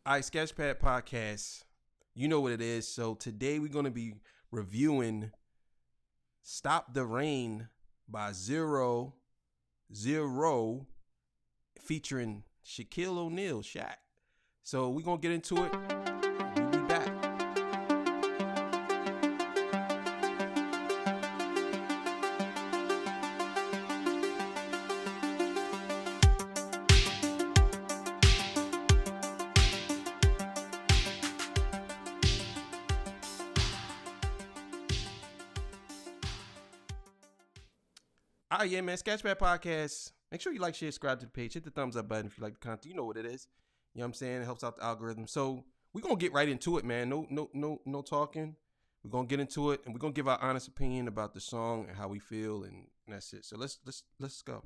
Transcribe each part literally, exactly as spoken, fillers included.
All right, Sketchpad Podcast. You know what it is. So today we're going to be reviewing Stop the Rain by Zero Zero featuring Shaquille O'Neal, Shaq. So we're going to get into it. We'll be back. All right, yeah, man. Sketchpad Podcast. Make sure you like, share, subscribe to the page. Hit the thumbs up button if you like the content. You know what it is. You know what I'm saying? It helps out the algorithm. So we're gonna get right into it, man. No, no, no, no talking. We're gonna get into it and we're gonna give our honest opinion about the song and how we feel, and that's it. So let's let's let's go.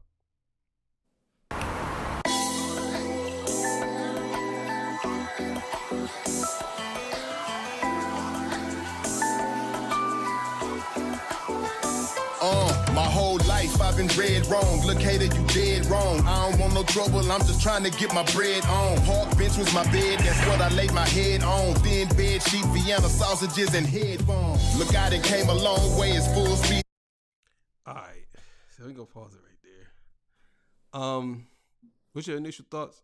Uh, my whole life I've been dead wrong. Look, hater, you dead wrong. I don't want no trouble, I'm just trying to get my bread on. Park bench was my bed, that's what I laid my head on. Thin bed sheet, Vienna sausages, and headphones. Look, I done came a long way, it's full speed. All right, so we gonna pause it right there. Um, what's your initial thoughts?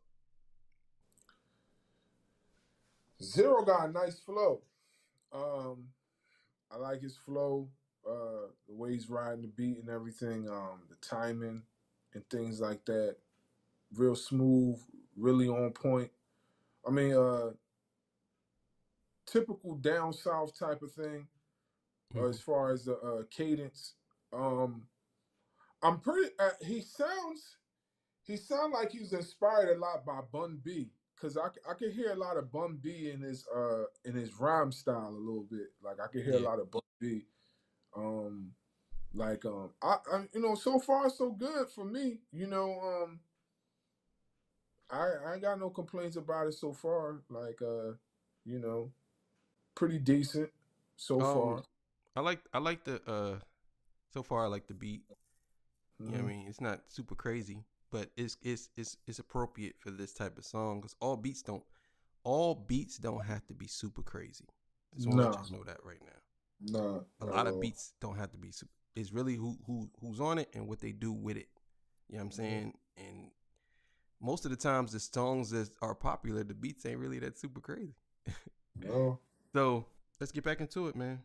Zero got a nice flow. Um, I like his flow. Uh, the way he's riding the beat and everything, um, the timing and things like that, real smooth, really on point. I mean, uh, typical down south type of thing. Uh, as far as the uh, cadence, um, I'm pretty. Uh, he sounds, he sounds like he was inspired a lot by Bun B, because I I could hear a lot of Bun B in his uh in his rhyme style a little bit. Like I could hear Yeah. a lot of Bun B. Um, Like um, I, I you know, so far so good for me. You know, um, I I ain't got no complaints about it so far. Like uh, you know, pretty decent so Um, far. I like I like the uh, so far I like the beat. You know what I Mhm. mean? It's not super crazy, but it's it's it's it's appropriate for this type of song because all beats don't all beats don't have to be super crazy. Just want to let No, y'all know that right now. no, A not lot at of all. beats don't have to be super. It's really who who who's on it and what they do with it. You know what I'm saying? And most of the times the songs that are popular, the beats ain't really that super crazy. No. So let's get back into it, man.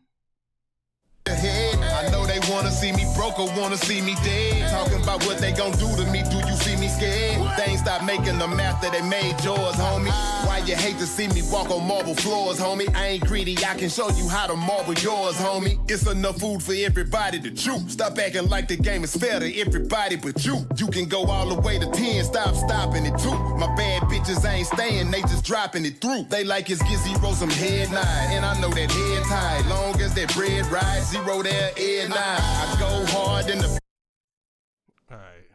Head. I know they wanna see me broke or wanna see me dead. Talking about what they gon' do to me, do you see me scared? They ain't stop making them after they made yours, homie. Why you hate to see me walk on marble floors, homie? I ain't greedy, I can show you how to marble yours, homie. It's enough food for everybody to chew. Stop acting like the game is fair to everybody but you. You can go all the way to ten, stop stopping it too. My bad bitches ain't staying, they just dropping it through. They like it's get zero some head nine, and I know that head tight. Long as that bread ride, zero there, head nine. I go hard in the. All right.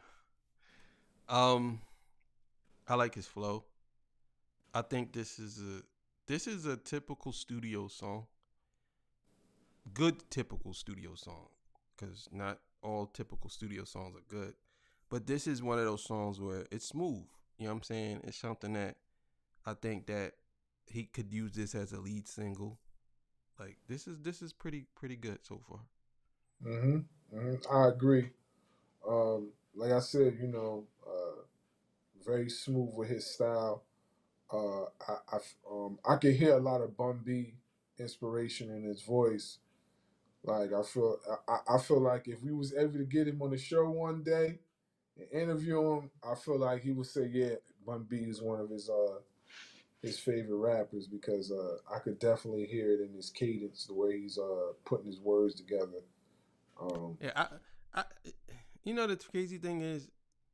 Um, I like his flow. I think this is a this is a typical studio song. Good typical studio song, because not all typical studio songs are good. But this is one of those songs where it's smooth. You know what I'm saying? It's something that I think that he could use this as a lead single. Like this is this is pretty pretty good so far. hmm hmm I agree. Um, like I said, you know, uh, very smooth with his style. Uh, I, I, um, I could hear a lot of Bun B inspiration in his voice. Like I feel, I, I feel like if we was able to get him on the show one day and interview him, I feel like he would say, yeah, Bun B is one of his uh his favorite rappers, because uh, I could definitely hear it in his cadence, the way he's uh putting his words together. Um, Yeah, I, I, you know the crazy thing is,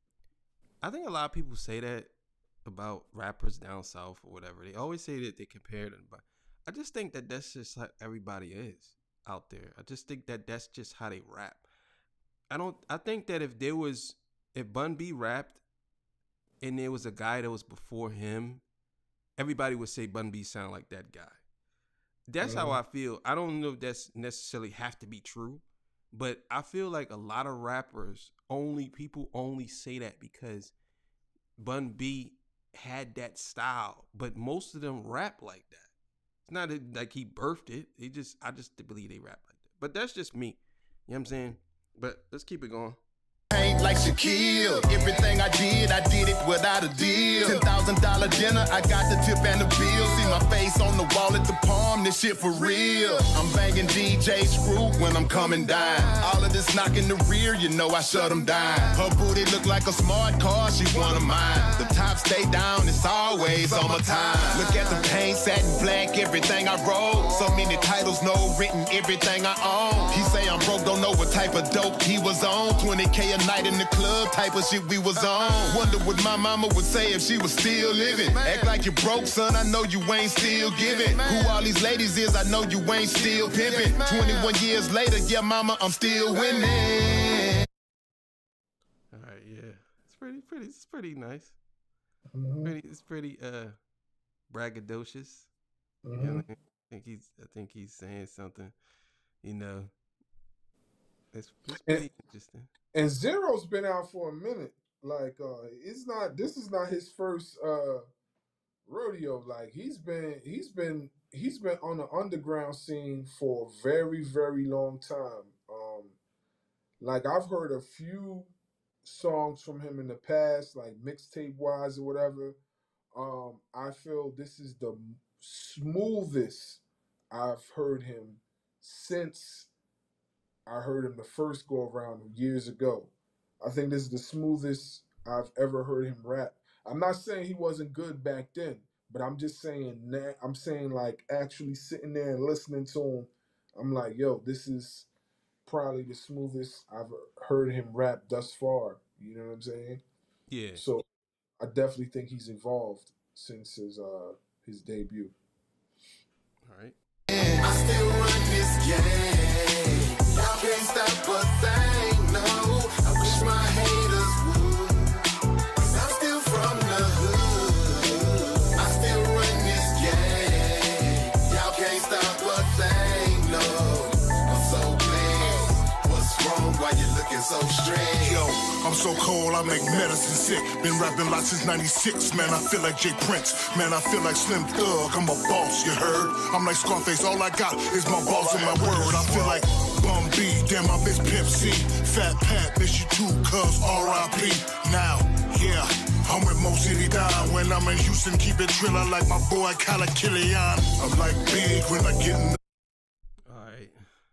I think a lot of people say that about rappers down south or whatever. They always say that they compare them, but I just think that that's just how everybody is out there. I just think that that's just how they rap. I don't. I think that if there was, if Bun B rapped and there was a guy that was before him, everybody would say Bun B sound like that guy. That's how mhm. I feel. I don't know if that's necessarily have to be true, but I feel like a lot of rappers only people only say that because Bun B had that style, but most of them rap like that. It's not like he birthed it. He just, I just believe they rap like that. But that's just me. You know what I'm saying? But let's keep it going. Ain't like Shaquille. Everything I did, I did it without a deal. Ten thousand dollar dinner, I got the tip and the bill. See my face on the wall at the Palm, this shit for real. I'm banging D J Screw when I'm coming down. All of this knocking the rear, you know I shut them down. Her booty look like a smart car, she one of mine. The top stay down, it's always summertime. Look at the paint, satin black, everything I roll. So many titles, no written, everything I own. He say I'm broke, don't know what type of dope he was on. twenty K a night in the club, type of shit we was on. Wonder what my mama would say if she was still living. Act like you broke, son, I know you ain't still giving. Who all these ladies is, I know you ain't still pimping. twenty-one years later, yeah, mama, I'm still winning. All right, yeah. It's pretty, pretty, it's pretty nice. Mm-hmm. Pretty, it's pretty uh braggadocious. Mm-hmm. You know, I think he's, I think he's saying something, you know. It's, it's pretty and, interesting. And Zero's been out for a minute. Like, uh, it's not. This is not his first uh, rodeo. Like, he's been, he's been, he's been on the underground scene for a very, very long time. Um, like, I've heard a few songs from him in the past, like mixtape wise or whatever. Um, I feel this is the smoothest I've heard him since I heard him the first go around years ago. I think this is the smoothest I've ever heard him rap. I'm not saying he wasn't good back then, but I'm just saying that I'm saying like actually sitting there and listening to him, I'm like, yo, this is probably the smoothest I've heard him rap thus far. You know what I'm saying? Yeah. So I definitely think he's evolved since his uh his debut. All right. I still run this game. Y'all can't stop a thing, no. I wish my haters would. I'm still from the hood. I still run this game. Y'all can't stop a thing, no. I'm so glad. What's wrong? Why you looking so strange? Yo, I'm so cold, I make medicine sick. Been rapping lots since ninety-six, man, I feel like Jay Prince. Man, I feel like Slim Thug, I'm a boss, you heard? I'm like Scarface, all I got is my balls and my word. I feel like Bum B, damn, I miss Pimp C. Fat Pat, miss you too, cuz R I P. Now, yeah, I'm with Mo City down. When I'm in Houston, keep it drill, I like my boy Kala Killian. I'm like big when I get in the... All right.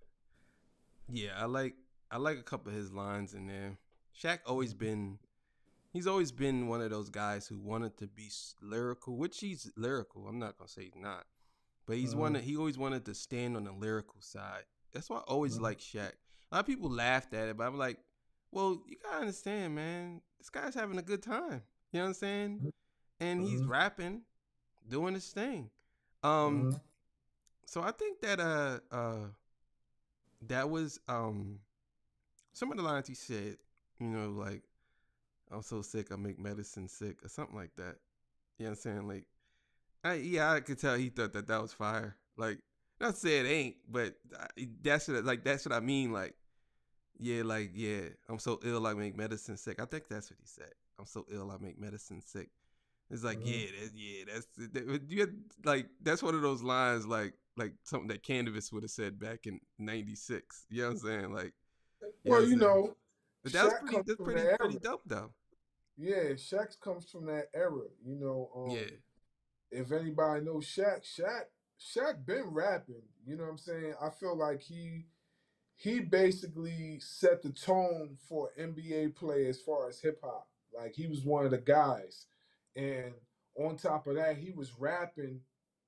Yeah, I like I like a couple of his lines in there. Shaq always been, he's always been one of those guys who wanted to be lyrical, which he's lyrical. I'm not gonna say he's not, but he's Mm-hmm. one that he always wanted to stand on the lyrical side. That's why I always Mhm. liked Shaq. A lot of people laughed at it, but I'm like, well, you gotta understand, man. This guy's having a good time. You know what I'm saying? And he's Mhm. rapping, doing his thing. Um, Mhm. so I think that uh uh that was um some of the lines he said, you know, like, I'm so sick, I make medicine sick, or something like that. You know what I'm saying? Like, I, yeah, I could tell he thought that that was fire. Like, not to say it ain't, but I, that's what, like, that's what I mean. Like, yeah, like, yeah, I'm so ill, I make medicine sick. I think that's what he said. I'm so ill, I make medicine sick. It's like, Mhm. yeah, that, yeah, that's that, you had, like, that's one of those lines, like, like something that Canvas would have said back in ninety-six. You know what I'm saying? Like, you know Well, what I'm you saying? know, But that was Shaq pretty, comes that's from pretty, that pretty era. dope though. Yeah, Shaq comes from that era. You know, um, Yeah, if anybody knows Shaq, Shaq, Shaq been rapping. You know what I'm saying? I feel like he he basically set the tone for N B A play as far as hip hop. Like he was one of the guys, and on top of that, he was rapping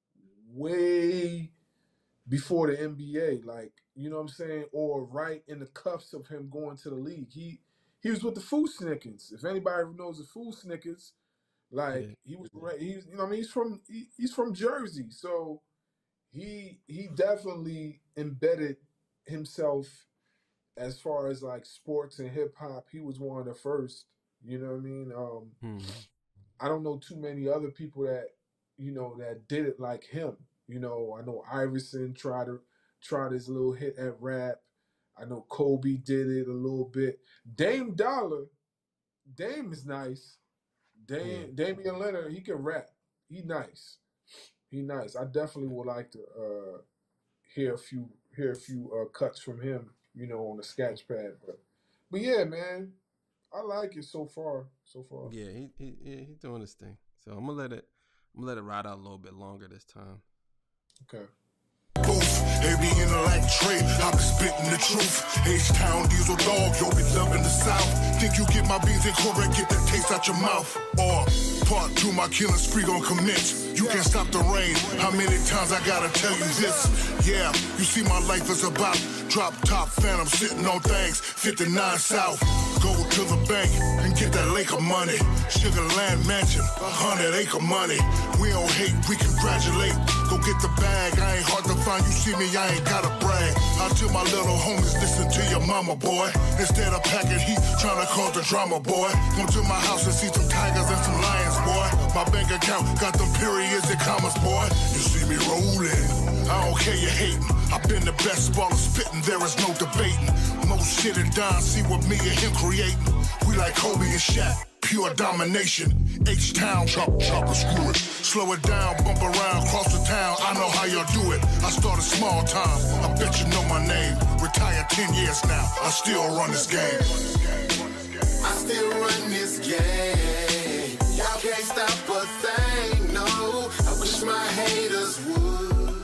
way before the N B A. Like you know what I'm saying, or right in the cuffs of him going to the league. He he was with the Foo Snickers. If anybody knows the Foo Snickers, yeah, like he was, right, he's you know what I mean he's from he, he's from Jersey, so he he definitely embedded himself as far as like sports and hip hop. He was one of the first. You know what I mean? Um, hmm I don't know too many other people that you know that did it like him. You know, I know Iverson tried to tried his little hit at rap. I know Kobe did it a little bit. Dame Dollar, Dame is nice, Dam- Yeah. Damian Leonard, he can rap. He nice. He nice. I definitely would like to uh, hear a few hear a few uh, cuts from him, you know, on the sketch pad. But but yeah, man, I like it so far. So far. Yeah, he he yeah, he's doing his thing. So I'm gonna let it I'm gonna let it ride out a little bit longer this time. Okay. Booth, they be in the like Trey, I be spitting the truth. H-Town Diesel Dog, yo be loving the South. Think you get my beans incorrect, get that taste out your mouth. Or part two, my killing spree gon' commence. You can't stop the rain. How many times I gotta tell you this? Yeah, you see my life is about drop top phantom sitting on things. fifty-nine South, go to the bank and get that lake of money. Sugar Land Mansion, a hundred acre money. We don't hate, we congratulate. Go get the bag, I ain't hard to find. You see me, I ain't gotta brag. I tell my little homies, listen to your mama, boy. Instead of packing heat, trying to cause the drama, boy. Come to my house and see some tigers and some lions, boy. My bank account got them periods and commas, boy. You see me rolling, I don't care you hating. I've been the best baller spitting, there is no debating. Most shit and Don, see what me and him creating. We like Kobe and Shaq, pure domination. H-Town, chop, chop, and screw it. Slow it down, bump around, cross the town. I know how y'all do it. I started small time, I bet you know my name. Retired ten years now, I still run this game. I still run this game. Y'all can't stop a thing, no. I wish my haters would.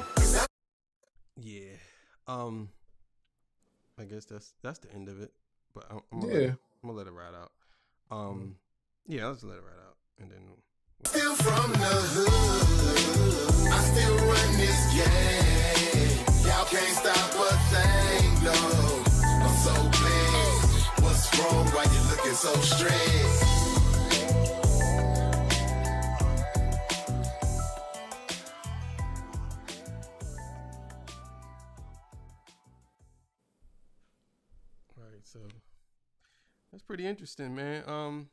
Yeah. Um I guess that's that's the end of it. But I'm, I'm gonna Yeah. let, I'm gonna let it ride out. Um yeah, let's let it ride out. And then Still from the hood, I still run this game. Y'all can't stop a thing, no. I'm so blessed. What's wrong? Why you looking so stressed? all right, so that's pretty interesting, man. Um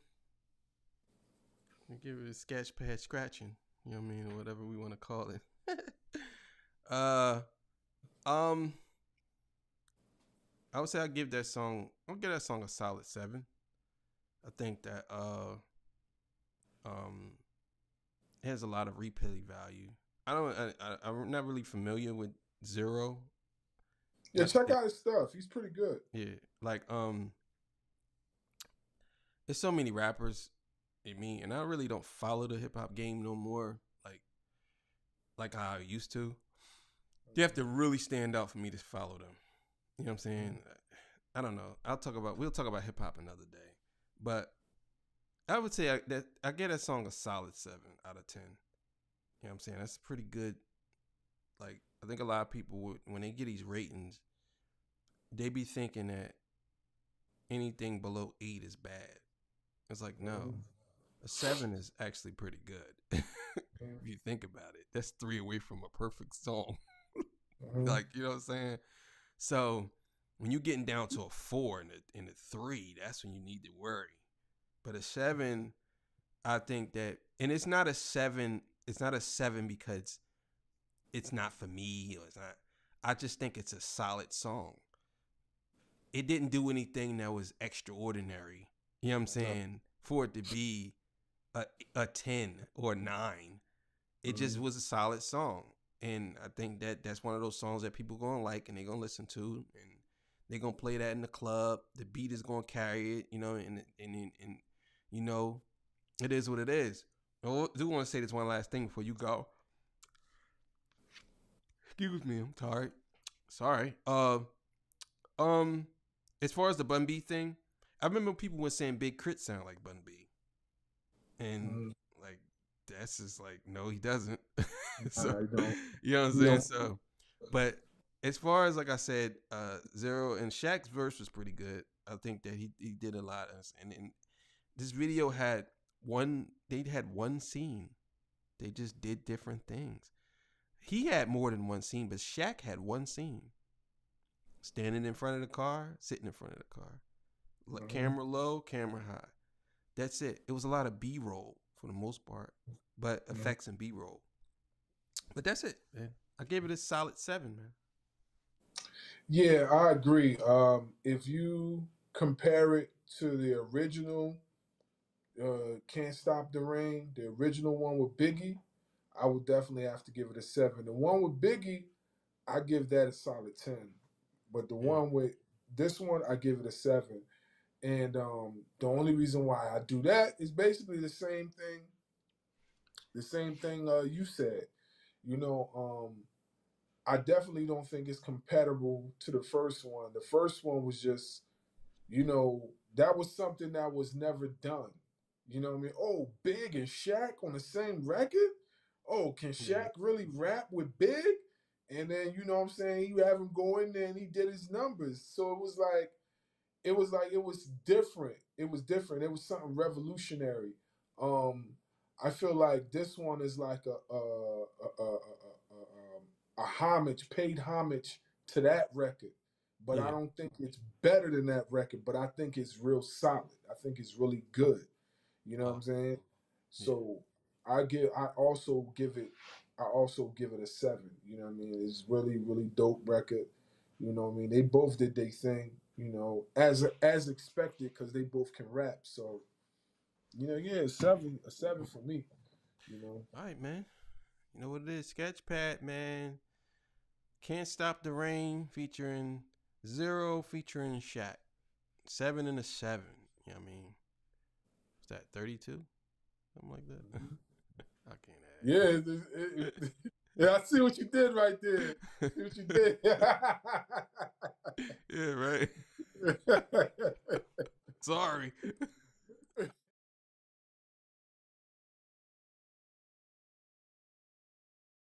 we give it a sketch pad scratching, you know what I mean, or whatever we want to call it. uh um I would say I give that song I'll give that song a solid seven. I think that uh um it has a lot of replay value. I don't I, I I'm not really familiar with Zero. Yeah, That's check it. out his stuff. He's pretty good. Yeah, like um, there's so many rappers. I mean, and I really don't follow the hip hop game no more. Like, like how I used to. You have to really stand out for me to follow them. You know what I'm saying? I don't know. I'll talk about. We'll talk about hip hop another day. But I would say I, that I get that song a solid seven out of ten. You know what I'm saying? That's pretty good. Like, I think a lot of people would, when they get these ratings, they be thinking that anything below eight is bad. It's like, no, a seven is actually pretty good. If you think about it, that's three away from a perfect song. Mhm. Like, you know what I'm saying? So when you're getting down to a four and a, and a three, that's when you need to worry. But a seven, I think that, and it's not a seven, it's not a seven because it's not for me or it's not. I just think it's a solid song. It didn't do anything that was extraordinary. You know what I'm saying? For it to be a a ten or a nine, it just was a solid song. And I think that that's one of those songs that people gonna like and they're gonna listen to, and they're gonna play that in the club. The beat is gonna carry it, you know, and and and, and you know, it is what it is. I do want to say this one last thing before you go. Excuse me, I'm tired. Sorry. Uh, um, as far as the Bun B thing, I remember people were saying Big Crit sound like Bun B, and Mhm. like that's just like no, he doesn't. So, I don't. you know what I'm You saying? know. So, but as far as like I said, uh, Zero and Shaq's verse was pretty good. I think that he he did a lot, of, and, and this video had one. They had one scene. They just did different things. He had more than one scene, but Shaq had one scene. Standing in front of the car, sitting in front of the car. L- Mhm. Camera low, camera high. That's it. It was a lot of B-roll for the most part, but effects and B-roll. But that's it, man. I gave it a solid seven, man. Yeah, I agree. Um, if you compare it to the original, uh, Can't Stop the Rain, the original one with Biggie, I would definitely have to give it a seven. The one with Biggie, I give that a solid ten. But the Yeah. one with this one, I give it a seven. And um, the only reason why I do that is basically the same thing. The same thing uh, you said. You know, um, I definitely don't think it's compatible to the first one. The first one was just, you know, that was something that was never done. You know what I mean? Oh, Big and Shaq on the same record? Oh, can Yeah. Shaq really rap with Big? And then, you know what I'm saying, you have him go in there and he did his numbers. So it was like, it was like, it was different. It was different. It was something revolutionary. Um, I feel like this one is like a, a, a, a, a, a, a homage, paid homage to that record. But I Yeah. don't think it's better than that record, but I think it's real solid. I think it's really good. You know what Oh, I'm saying? yeah. So I give I also give it I also give it a seven. You know what I mean? It's really, really dope record. You know what I mean? They both did their thing, you know, as as expected because they both can rap. So, you know, yeah, seven, a seven for me. You know. All right, man. You know what it is? Sketchpad, man. Can't Stop the Rain featuring Zero featuring Shaq. Seven and a seven. You know what I mean? Is that thirty-two? Something like that. I can't add. Yeah, it, it, it, yeah, I see what you did right there. See what you did. Yeah, right. Sorry.